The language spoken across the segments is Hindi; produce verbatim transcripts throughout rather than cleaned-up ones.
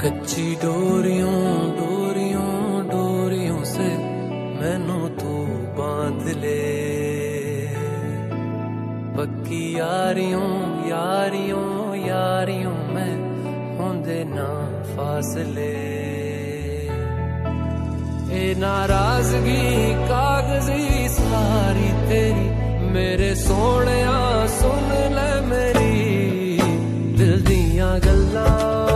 कच्ची डोरियों डोरियों डोरियों से मैनू तू बांध ले, पक्की यारियों यारियों यारियों में होंदे ना फासले। ए नाराजगी कागजी सारी तेरी मेरे सोहणिया सुन ले मेरी दिल दियां गल्लां,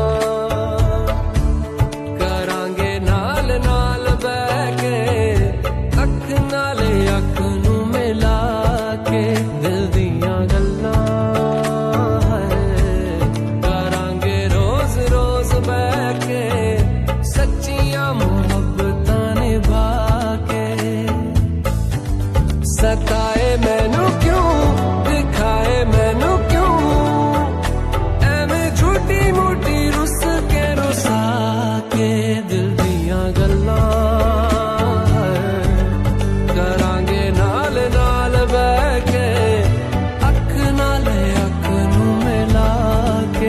करांगे नाल नाल बैठ के अख नाले अख नू मिला के दिल दियां गल्लां करांगे रोज रोज बैठ के सच्चियां मुहब्बतां निभा के। सताए मैनू क्यों दिखाए मैनू क्यों एवें झूठी मूठी रुस के रुसा के दिल दियां गल्लां करांगे नाल नाल बैठ के अख नाले अख नू मिला के।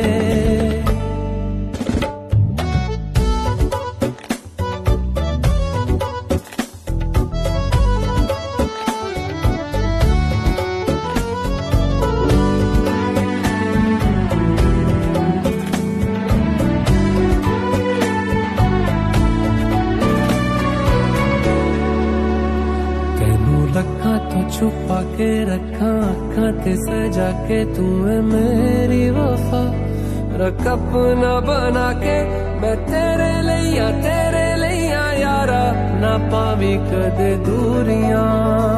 छुपा के रखा अखा ते सजा के तू है मेरी वफा, रख अपना बना के मैं तेरे लिया तेरे लिया यारा ना पावी कदे दूरियां।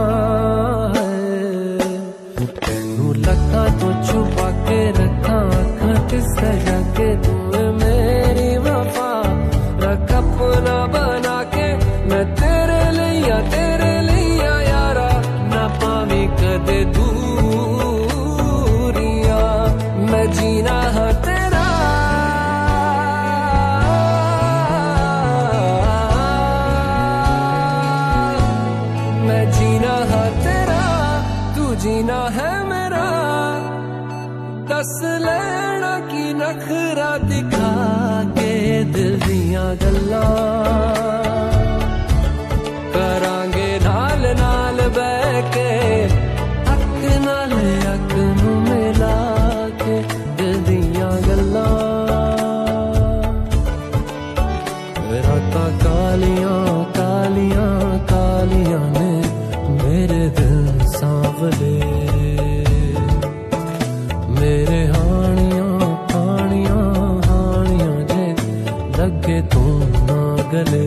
तेनू लखा तो छुपा के रखा अखा ते सजा के तू है मेरी वफा, रख अपना बना के मैं तेरे लिया तेरे लिया यारा पावी कदे दूरियां। मैं जीना है तेरा मैं जीना है तेरा तू जीना है मेरा, दस लेना की नखरा दिखा के दिल दियां गल्लां करांगे नाल नाल बैठ के अख नाल अख नू मिला के दिल दियां गल्लां। रातां कालियां कालियां कालियां ने मेरे दिल सांवले, मेरे हानियां हानियां हानियां जे लगे तू ना गले।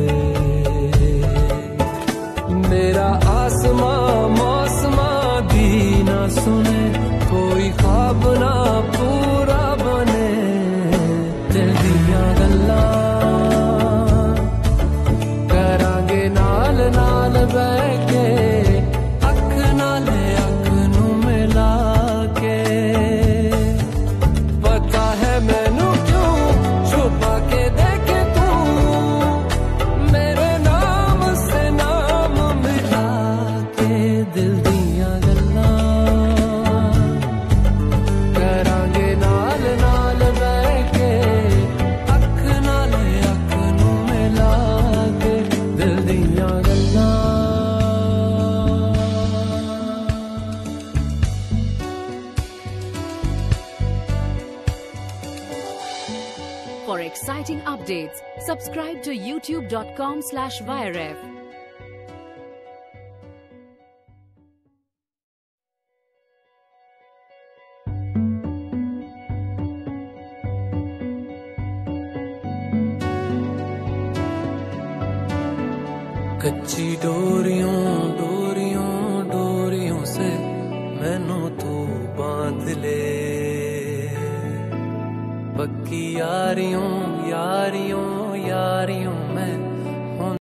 मेरा आसमां मौसमां भी ना सुने कोई ख्वाब ना पूरा बने दिल दियां गल्लां करांगे नाल नाल बैठ के अख नाले अख नू मिला के। पता है मैनू क्यों छुपा के देखे तू मेरे नाम से नाम मिला के दिल दियां गल्लां करांगे नाल नाल बैठ के अख नाले अख नू मिला के दिल दियां गल्लां। For exciting updates, subscribe to youtube dot com slash viref. कच्ची डोरियों डोरियों डोरियों से मैनू तू बांध ले, पक्की यारियों